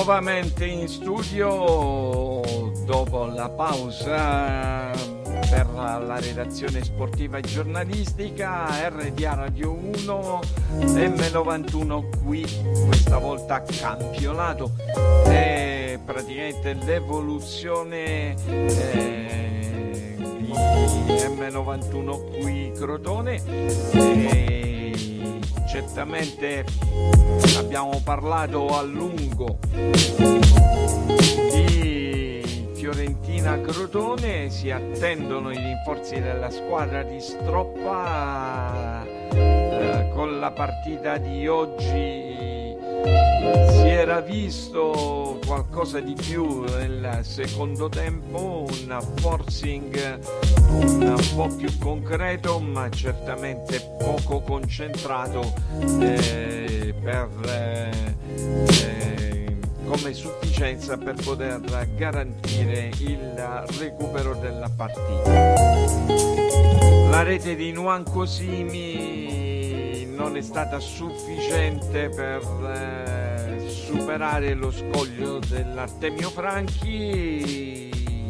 Nuovamente in studio dopo la pausa per la redazione sportiva e giornalistica. RDA Radio 1 M91 qui, questa volta campionato, è praticamente l'evoluzione di M91 qui Crotone. Certamente abbiamo parlato a lungo di Fiorentina Crotone, si attendono i rinforzi della squadra di Stroppa. Con la partita di oggi si era visto qualcosa di più nel secondo tempo, un forcing un po' più concreto, ma certamente poco concentrato come sufficienza per poter garantire il recupero della partita. La rete di Nuan Cosimi non è stata sufficiente per superare lo scoglio dell'Artemio Franchi,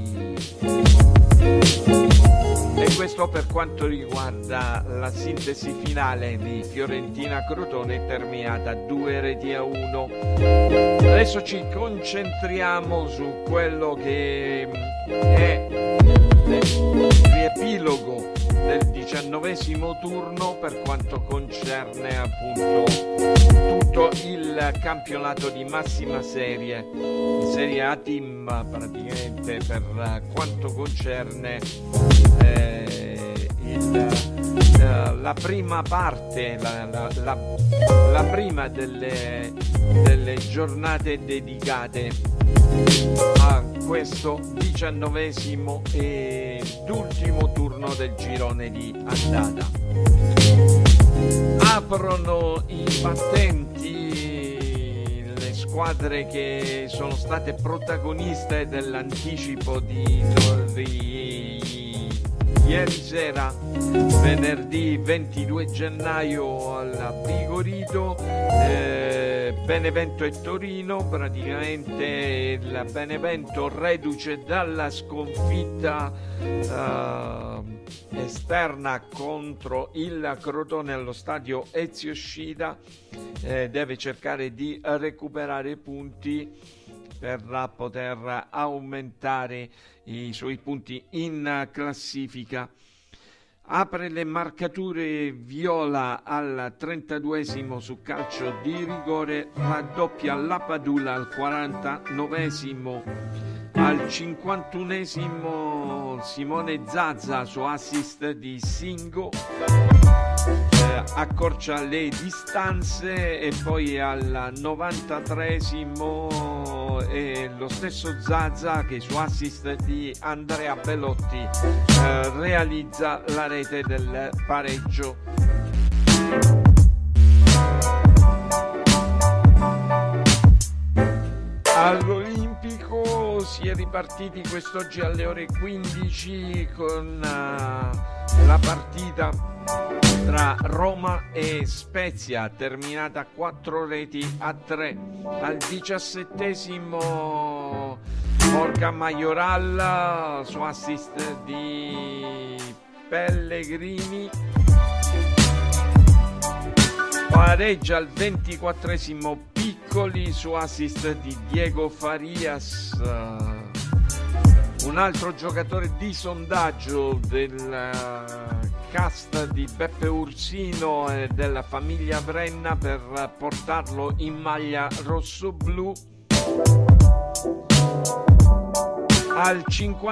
e questo per quanto riguarda la sintesi finale di Fiorentina Crotone, terminata 2-1. Adesso ci concentriamo su quello che è il riepilogo del 19° turno per quanto concerne appunto tutto il campionato di massima serie, Serie A Team, praticamente per quanto concerne la prima parte, la prima delle giornate dedicate a questo 19° ed ultimo turno del girone di andata. Aprono i battenti le squadre che sono state protagoniste dell'anticipo di ieri sera, venerdì 22 gennaio al Vigorito, Benevento e Torino. Praticamente il Benevento reduce dalla sconfitta esterna contro il Crotone allo stadio Ezio Scida, deve cercare di recuperare punti per poter aumentare i suoi punti in classifica. Apre le marcature viola al 32° su calcio di rigore, raddoppia la Padula al 49°, al 51° Simone Zazza su assist di Singo, accorcia le distanze, e poi al 93° lo stesso Zazza che su assist di Andrea Belotti realizza la rete del pareggio. All'Olimpico si è ripartiti quest'oggi alle ore 15 con la partita tra Roma e Spezia, terminata 4-3. Al 17° Borca Majoral su assist di Pellegrini, pareggia al 24° Piccoli su assist di Diego Farias, un altro giocatore di sondaggio del cast di Beppe Ursino e della famiglia Brenna per portarlo in maglia rossoblu. Al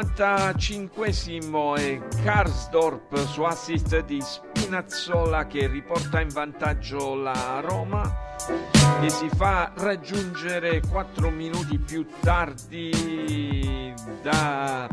55° è Karsdorp su assist di Spinazzola che riporta in vantaggio la Roma, che si fa raggiungere 4 minuti più tardi da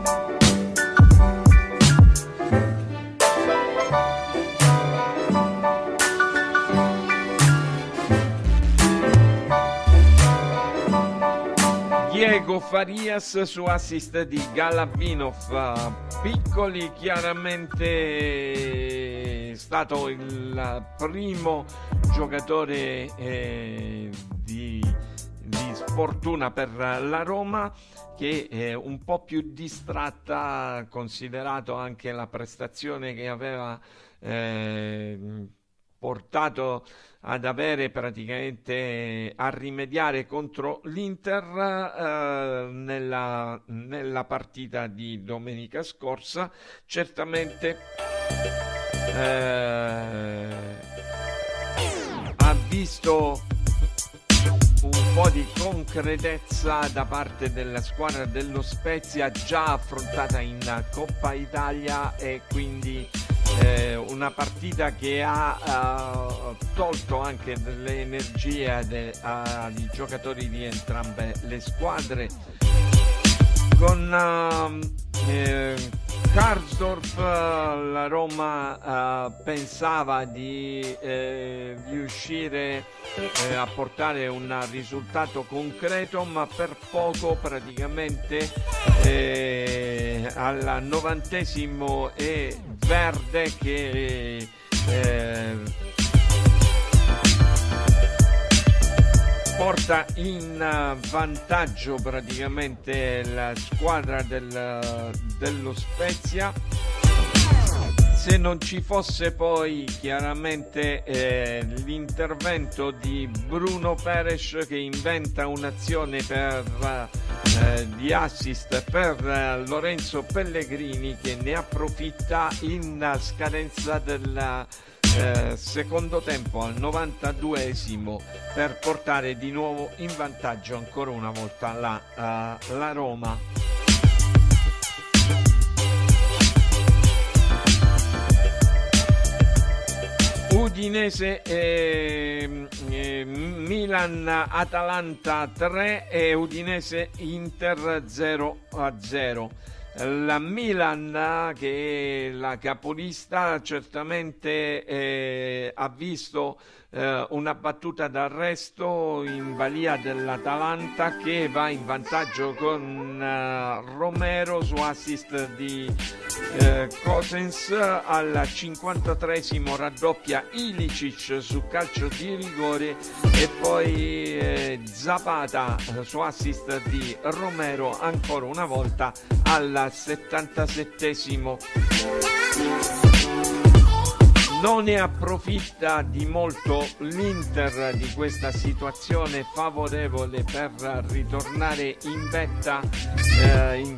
Diego Farias su assist di Galavinov. Piccoli chiaramente è stato il primo giocatore di sfortuna per la Roma, che è un po' più distratta, considerato anche la prestazione che aveva portato ad avere praticamente a rimediare contro l'Inter nella partita di domenica scorsa. Certamente ha visto un po' di concretezza da parte della squadra dello Spezia, già affrontata in Coppa Italia, e quindi una partita che ha tolto anche delle energie ai giocatori di entrambe le squadre. Con Karsdorp la Roma pensava di riuscire a portare un risultato concreto, ma per poco. Praticamente al 90° è Verde che porta in vantaggio praticamente la squadra dello Spezia. Se non ci fosse poi chiaramente l'intervento di Bruno Peres, che inventa un'azione di assist per Lorenzo Pellegrini, che ne approfitta in scadenza del secondo tempo al 92° per portare di nuovo in vantaggio ancora una volta la Roma. Udinese Milan Atalanta 3 e Udinese Inter 0-0. La Milan, che è la capolista, certamente ha visto una battuta d'arresto in balia dell'Atalanta, che va in vantaggio con Romero su assist di Cosens. Al 53° raddoppia Ilicic su calcio di rigore, e poi Zapata su assist di Romero ancora una volta al 77°. Non ne approfitta di molto l'Inter di questa situazione favorevole per ritornare in vetta in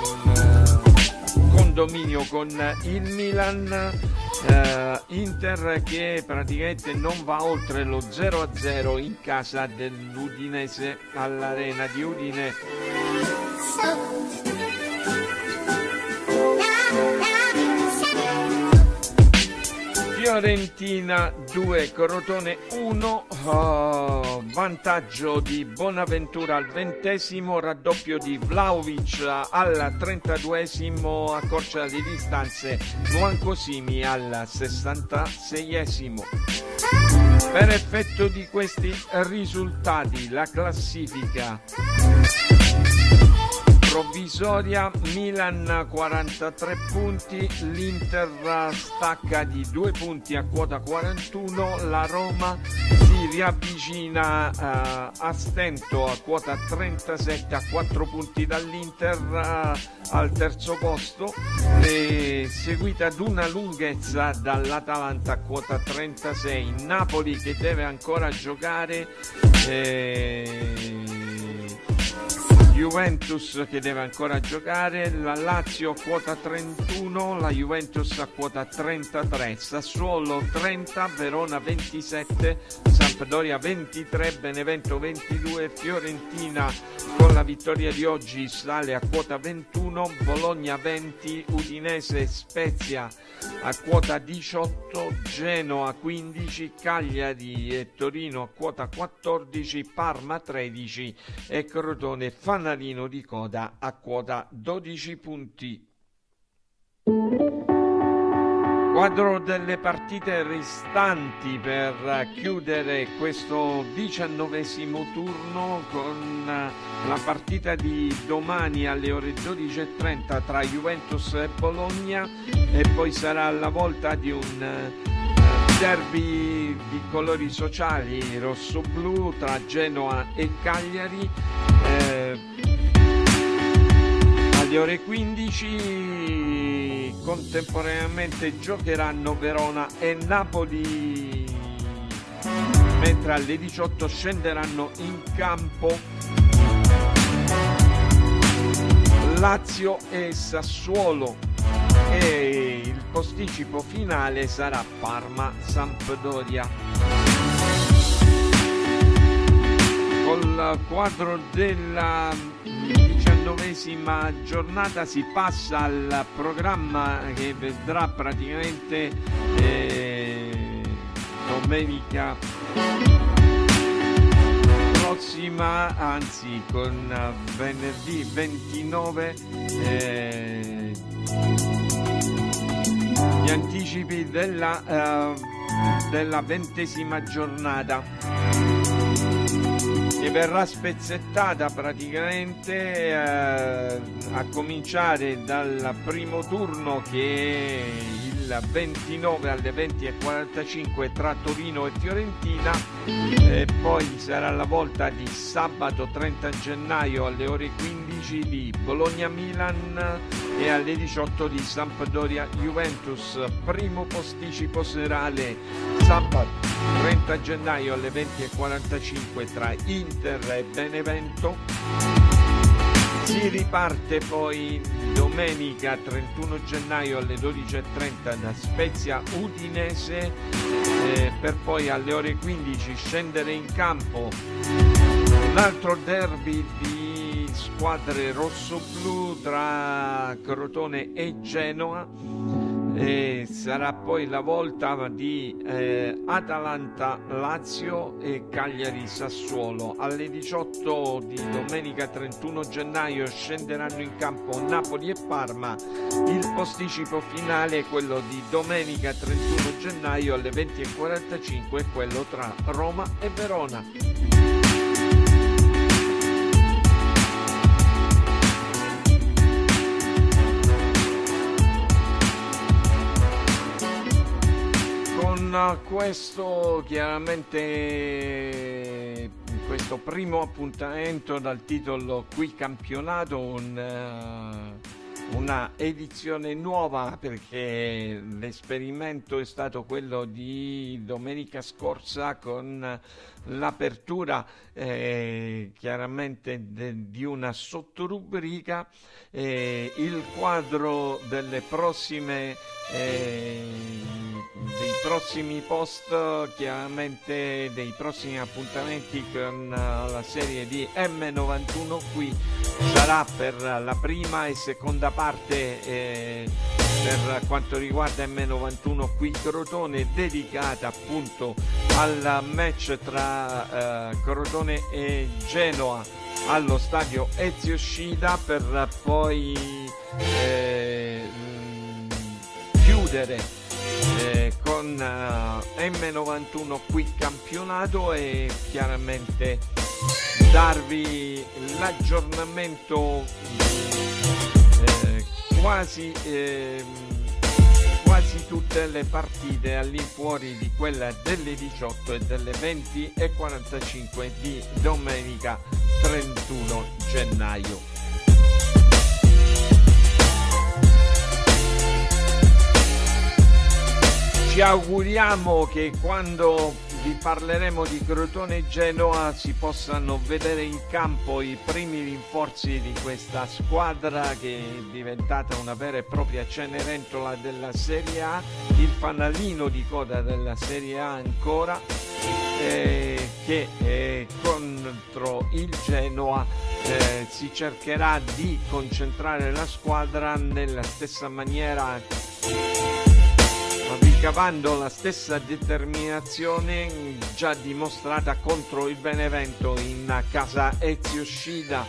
condominio con il Milan. Inter che praticamente non va oltre lo 0-0 in casa dell'Udinese all'Arena di Udine. Fiorentina 2, Crotone 1, vantaggio di Bonaventura al 20°, raddoppio di Vlahovic al 32°, accorcia le distanze Nuancosimi al 66°. Per effetto di questi risultati la classifica provvisoria: Milan 43 punti, l'Inter stacca di 2 punti a quota 41, la Roma si riavvicina a stento a quota 37 a 4 punti dall'Inter al terzo posto, seguita ad una lunghezza dall'Atalanta a quota 36, Napoli che deve ancora giocare, Juventus che deve ancora giocare, la Lazio a quota 31, la Juventus a quota 33, Sassuolo 30, Verona 27, Sampdoria 23, Benevento 22, Fiorentina con la vittoria di oggi sale a quota 21, Bologna 20, Udinese Spezia a quota 18, Genoa 15, Cagliari e Torino a quota 14, Parma 13 e Crotone fanalino di coda a quota 12 punti. Quadro delle partite restanti per chiudere questo 19° turno con la partita di domani alle ore 12:30 tra Juventus e Bologna, e poi sarà la volta di un derby di colori sociali rosso-blu tra Genoa e Cagliari. Alle ore 15 contemporaneamente giocheranno Verona e Napoli, mentre alle 18 scenderanno in campo Lazio e Sassuolo, e il posticipo finale sarà Parma-Sampdoria. Col quadro della 19ª giornata si passa al programma che vedrà praticamente domenica prossima, anzi con venerdì 29 gli anticipi della 20ª giornata, che verrà spezzettata praticamente a cominciare dal primo turno, che è il 29 alle 20:45 tra Torino e Fiorentina, e poi sarà la volta di sabato 30 gennaio alle ore 15 di Bologna-Milan e alle 18 di Sampdoria-Juventus. Primo posticipo serale sabato 30 gennaio alle 20:45 tra Inter e Benevento. Si riparte poi domenica 31 gennaio alle 12:30 da Spezia Udinese, per poi alle ore 15 scendere in campo un altro derby di squadre rosso-blu tra Crotone e Genoa, e sarà poi la volta di Atalanta-Lazio e Cagliari-Sassuolo. Alle 18 di domenica 31 gennaio scenderanno in campo Napoli e Parma. Il posticipo finale è quello di domenica 31 gennaio alle 20:45, quello tra Roma e Verona. Questo chiaramente, questo primo appuntamento dal titolo Qui Campionato, una edizione nuova, perché l'esperimento è stato quello di domenica scorsa con l'apertura chiaramente di una sottorubrica, il quadro delle prossime dei prossimi post, chiaramente dei prossimi appuntamenti con la serie di M91 qui sarà per la prima e seconda parte per quanto riguarda M91 qui Crotone, dedicata appunto al match tra Crotone e Genoa allo stadio Ezio Scida, per poi chiudere con M91 qui campionato e chiaramente darvi l'aggiornamento quasi tutte le partite all'infuori di quella delle 18 e delle 20:45 di domenica 31 gennaio. Ci auguriamo che quando vi parleremo di Crotone e Genoa si possano vedere in campo i primi rinforzi di questa squadra, che è diventata una vera e propria Cenerentola della Serie A, il fanalino di coda della Serie A ancora, che contro il Genoa si cercherà di concentrare la squadra nella stessa maniera, ricavando la stessa determinazione già dimostrata contro il Benevento in casa Ezio Scida.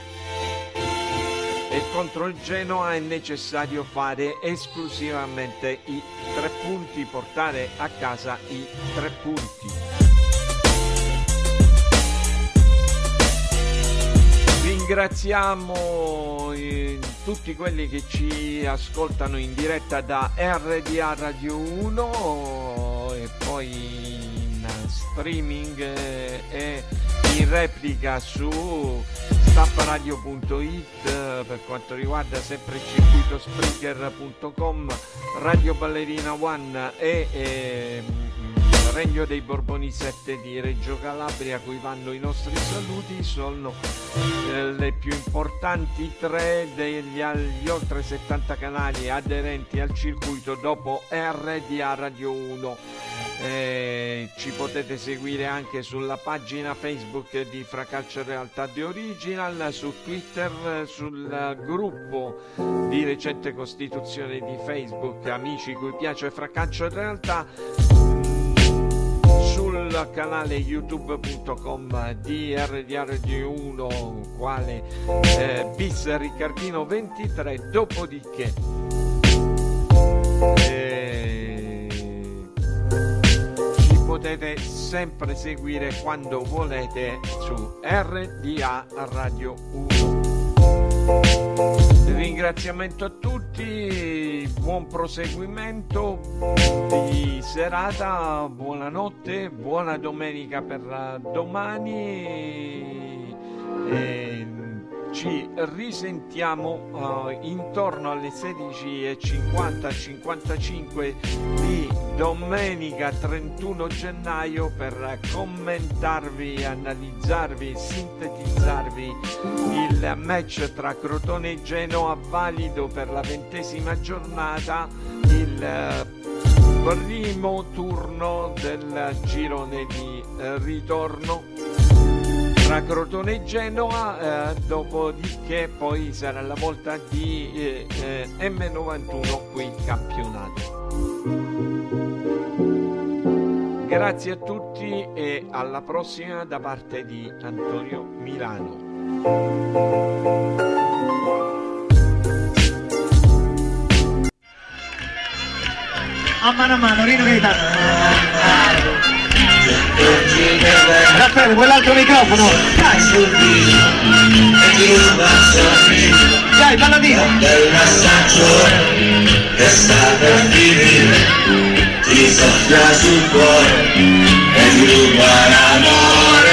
E contro il Genoa è necessario fare esclusivamente i 3 punti, portare a casa i 3 punti. Ringraziamo tutti quelli che ci ascoltano in diretta da RDA Radio 1 e poi in streaming e in replica su stappradio.it per quanto riguarda sempre il circuito Spreaker.com, Radio Ballerina One e Regno dei Borboni 7 di Reggio Calabria, a cui vanno i nostri saluti. Sono le più importanti 3 degli oltre 70 canali aderenti al circuito dopo RDA Radio 1. Ci potete seguire anche sulla pagina Facebook di Fracalcio Realtà The Original, su Twitter, sul gruppo di recente costituzione di Facebook Amici cui piace Fracalcio Realtà, sul canale youtube.com di RDA Radio 1 quale bis Riccardino 23. Dopodiché ci potete sempre seguire quando volete su RDA Radio 1. Ringraziamento a tutti, buon proseguimento di serata, buonanotte, buona domenica per domani e ci risentiamo intorno alle 16:50-55 di domenica 31 gennaio per commentarvi, analizzarvi, sintetizzarvi il match tra Crotone e Genoa, valido per la 20ª giornata, il primo turno del girone di ritorno tra Crotone e Genoa, dopodiché poi sarà la volta di M91 qui campionato. Grazie a tutti e alla prossima da parte di Antonio Milano. A mano, Rino Gaetano. Raffaele, quell'altro microfono. Dai, balladino. È un assaggio che sta per finire, ti soffia sul cuore e ti ruba l'amore.